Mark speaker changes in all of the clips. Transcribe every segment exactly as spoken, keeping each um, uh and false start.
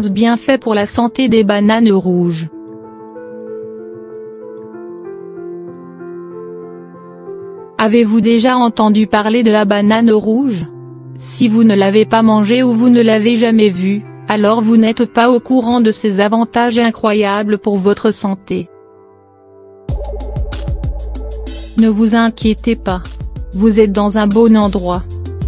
Speaker 1: quinze bienfaits pour la santé des bananes rouges. Avez-vous déjà entendu parler de la banane rouge? Si vous ne l'avez pas mangée ou vous ne l'avez jamais vue, alors vous n'êtes pas au courant de ses avantages incroyables pour votre santé. Ne vous inquiétez pas. Vous êtes dans un bon endroit.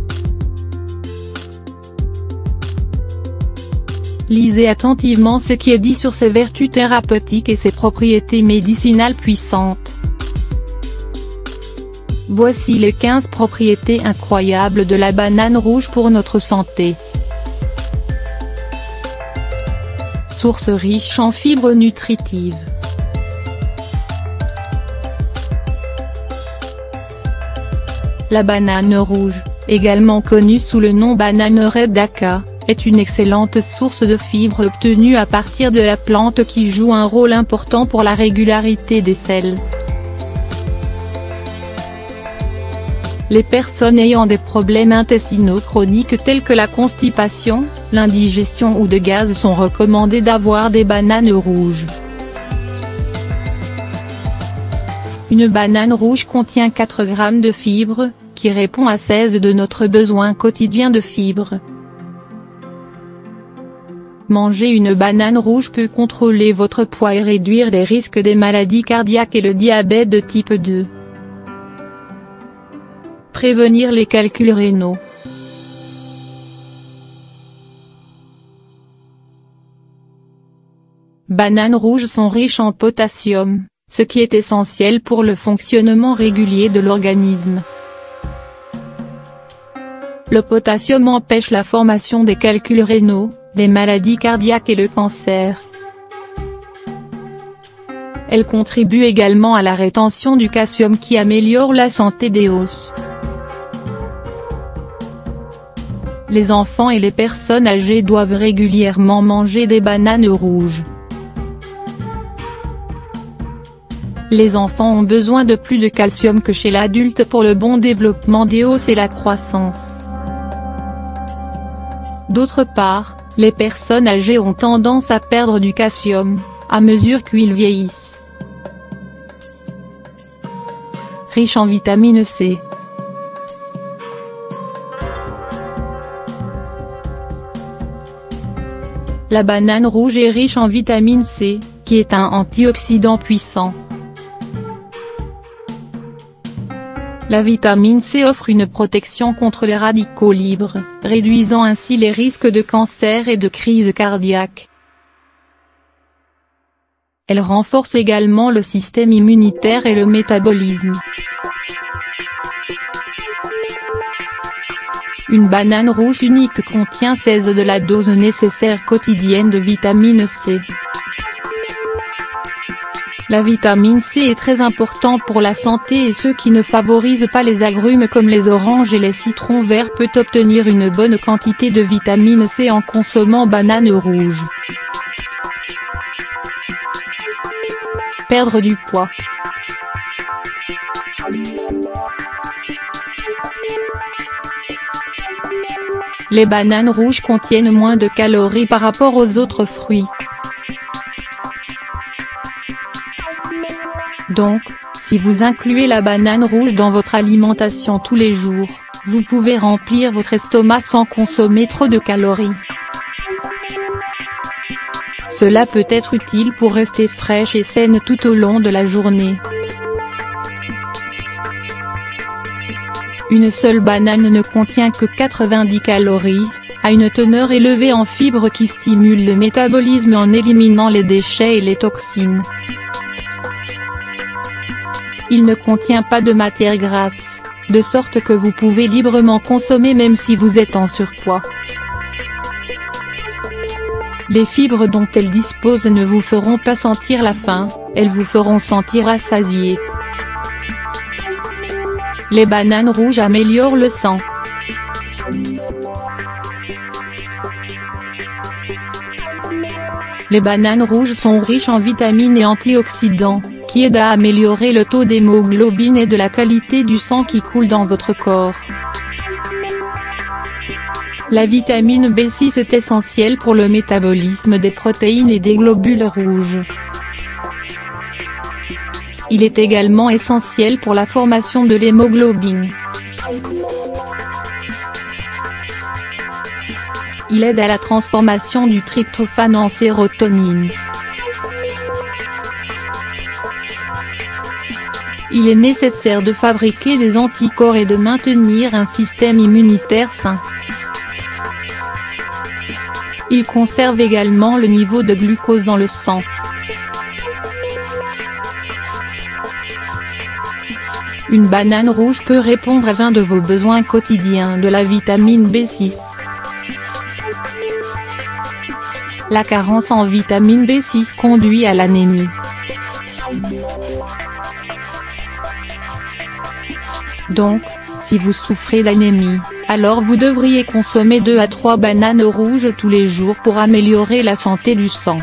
Speaker 1: Lisez attentivement ce qui est dit sur ses vertus thérapeutiques et ses propriétés médicinales puissantes. Voici les quinze propriétés incroyables de la banane rouge pour notre santé. Source riche en fibres nutritives. La banane rouge, également connue sous le nom banane red Dhaka, est une excellente source de fibres obtenue à partir de la plante qui joue un rôle important pour la régularité des selles. Les personnes ayant des problèmes intestinaux chroniques tels que la constipation, l'indigestion ou de gaz sont recommandées d'avoir des bananes rouges. Une banane rouge contient quatre grammes de fibres, qui répond à seize de notre besoin quotidien de fibres. Manger une banane rouge peut contrôler votre poids et réduire les risques des maladies cardiaques et le diabète de type deux. Prévenir les calculs rénaux. Bananes rouges sont riches en potassium, ce qui est essentiel pour le fonctionnement régulier de l'organisme. Le potassium empêche la formation des calculs rénaux, les maladies cardiaques et le cancer. Elle contribue également à la rétention du calcium qui améliore la santé des os. Les enfants et les personnes âgées doivent régulièrement manger des bananes rouges. Les enfants ont besoin de plus de calcium que chez l'adulte pour le bon développement des os et la croissance. D'autre part, les personnes âgées ont tendance à perdre du calcium, à mesure qu'ils vieillissent. Riche en vitamine C. La banane rouge est riche en vitamine C, qui est un antioxydant puissant. La vitamine C offre une protection contre les radicaux libres, réduisant ainsi les risques de cancer et de crise cardiaque. Elle renforce également le système immunitaire et le métabolisme. Une banane rouge unique contient seize de la dose nécessaire quotidienne de vitamine C. La vitamine C est très importante pour la santé et ceux qui ne favorisent pas les agrumes comme les oranges et les citrons verts peuvent obtenir une bonne quantité de vitamine C en consommant banane rouge. Perdre du poids. Les bananes rouges contiennent moins de calories par rapport aux autres fruits. Donc, si vous incluez la banane rouge dans votre alimentation tous les jours, vous pouvez remplir votre estomac sans consommer trop de calories. Cela peut être utile pour rester fraîche et saine tout au long de la journée. Une seule banane ne contient que quatre-vingt-dix calories, a une teneur élevée en fibres qui stimule le métabolisme en éliminant les déchets et les toxines. Il ne contient pas de matière grasse, de sorte que vous pouvez librement consommer même si vous êtes en surpoids. Les fibres dont elles disposent ne vous feront pas sentir la faim, elles vous feront sentir rassasié. Les bananes rouges améliorent le sang. Les bananes rouges sont riches en vitamines et antioxydants, qui aident à améliorer le taux d'hémoglobine et de la qualité du sang qui coule dans votre corps. La vitamine B six est essentielle pour le métabolisme des protéines et des globules rouges. Il est également essentiel pour la formation de l'hémoglobine. Il aide à la transformation du tryptophane en sérotonine. Il est nécessaire de fabriquer des anticorps et de maintenir un système immunitaire sain. Il conserve également le niveau de glucose dans le sang. Une banane rouge peut répondre à vingt de vos besoins quotidiens de la vitamine B six. La carence en vitamine B six conduit à l'anémie. Donc, si vous souffrez d'anémie, alors vous devriez consommer deux à trois bananes rouges tous les jours pour améliorer la santé du sang.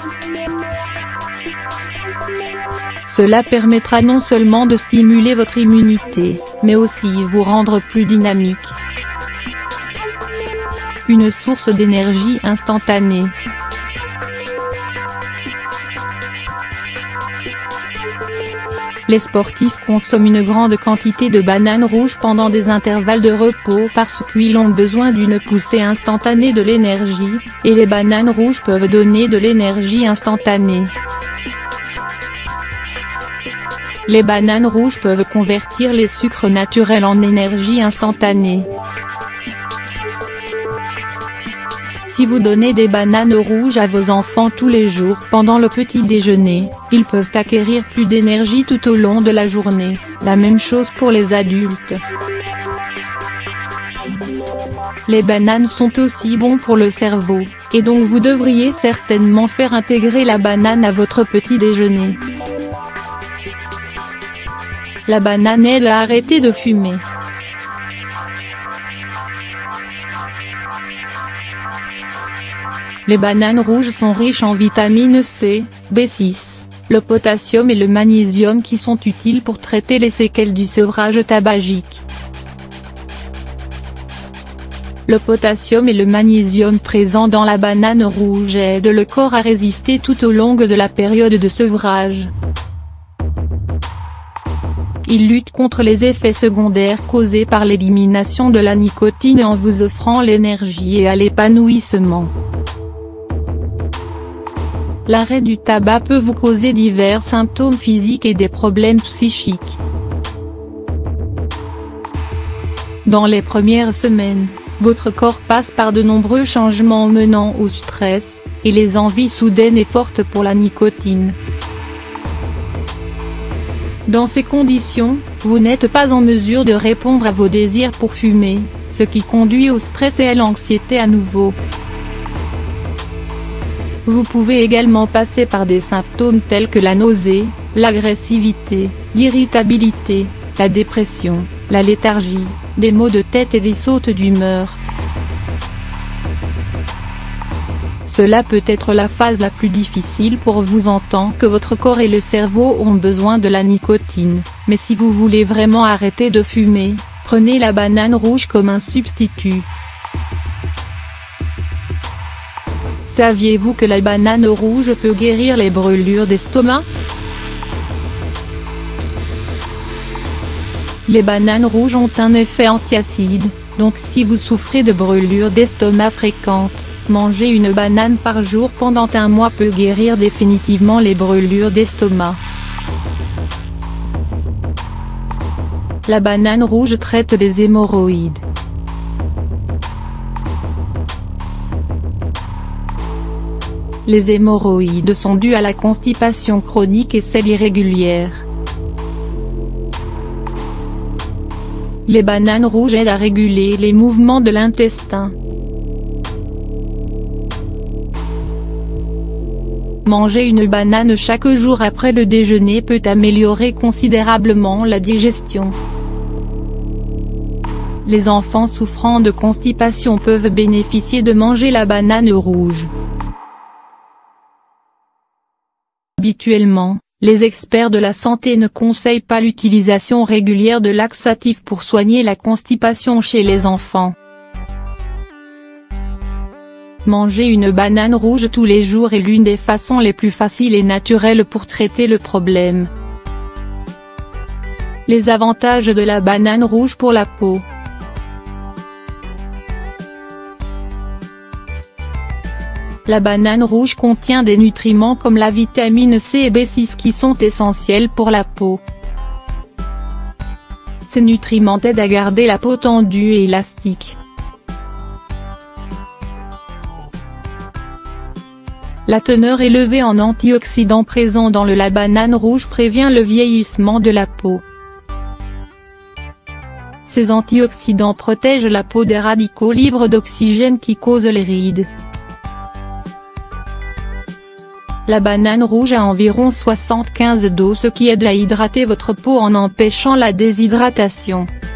Speaker 1: Cela permettra non seulement de stimuler votre immunité, mais aussi vous rendre plus dynamique. Une source d'énergie instantanée. Les sportifs consomment une grande quantité de bananes rouges pendant des intervalles de repos parce qu'ils ont besoin d'une poussée instantanée de l'énergie, et les bananes rouges peuvent donner de l'énergie instantanée. Les bananes rouges peuvent convertir les sucres naturels en énergie instantanée. Si vous donnez des bananes rouges à vos enfants tous les jours pendant le petit déjeuner, ils peuvent acquérir plus d'énergie tout au long de la journée, la même chose pour les adultes. Les bananes sont aussi bons pour le cerveau, et donc vous devriez certainement faire intégrer la banane à votre petit déjeuner. La banane aide à arrêter de fumer. Les bananes rouges sont riches en vitamine C, B six, le potassium et le magnésium qui sont utiles pour traiter les séquelles du sevrage tabagique. Le potassium et le magnésium présents dans la banane rouge aident le corps à résister tout au long de la période de sevrage. Il lutte contre les effets secondaires causés par l'élimination de la nicotine en vous offrant l'énergie et à l'épanouissement. L'arrêt du tabac peut vous causer divers symptômes physiques et des problèmes psychiques. Dans les premières semaines, votre corps passe par de nombreux changements menant au stress, et les envies soudaines et fortes pour la nicotine. Dans ces conditions, vous n'êtes pas en mesure de répondre à vos désirs pour fumer, ce qui conduit au stress et à l'anxiété à nouveau. Vous pouvez également passer par des symptômes tels que la nausée, l'agressivité, l'irritabilité, la dépression, la léthargie, des maux de tête et des sautes d'humeur. Cela peut être la phase la plus difficile pour vous en tant que votre corps et le cerveau ont besoin de la nicotine, mais si vous voulez vraiment arrêter de fumer, prenez la banane rouge comme un substitut. Saviez-vous que la banane rouge peut guérir les brûlures d'estomac? Les bananes rouges ont un effet antiacide, donc si vous souffrez de brûlures d'estomac fréquentes, manger une banane par jour pendant un mois peut guérir définitivement les brûlures d'estomac. La banane rouge traite les hémorroïdes. Les hémorroïdes sont dues à la constipation chronique et celle irrégulière. Les bananes rouges aident à réguler les mouvements de l'intestin. Manger une banane chaque jour après le déjeuner peut améliorer considérablement la digestion. Les enfants souffrant de constipation peuvent bénéficier de manger la banane rouge. Habituellement, les experts de la santé ne conseillent pas l'utilisation régulière de laxatifs pour soigner la constipation chez les enfants. manger une banane rouge tous les jours est l'une des façons les plus faciles et naturelles pour traiter le problème. Les avantages de la banane rouge pour la peau. La banane rouge contient des nutriments comme la vitamine C et B six qui sont essentiels pour la peau. Ces nutriments aident à garder la peau tendue et élastique. La teneur élevée en antioxydants présents dans le la banane rouge prévient le vieillissement de la peau. Ces antioxydants protègent la peau des radicaux libres d'oxygène qui causent les rides. La banane rouge a environ soixante-quinze d'eau, ce qui aide à hydrater votre peau en empêchant la déshydratation.